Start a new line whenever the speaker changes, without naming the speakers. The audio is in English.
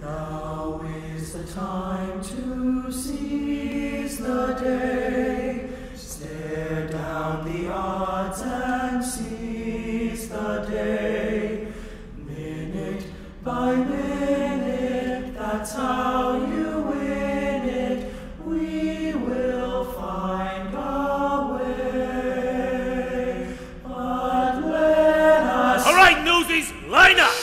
Now is the time to seize the day. Stare down the odds and seize the day. Minute by minute, that's how you win it. We will find a way. But let us...
All right, Newsies, line up!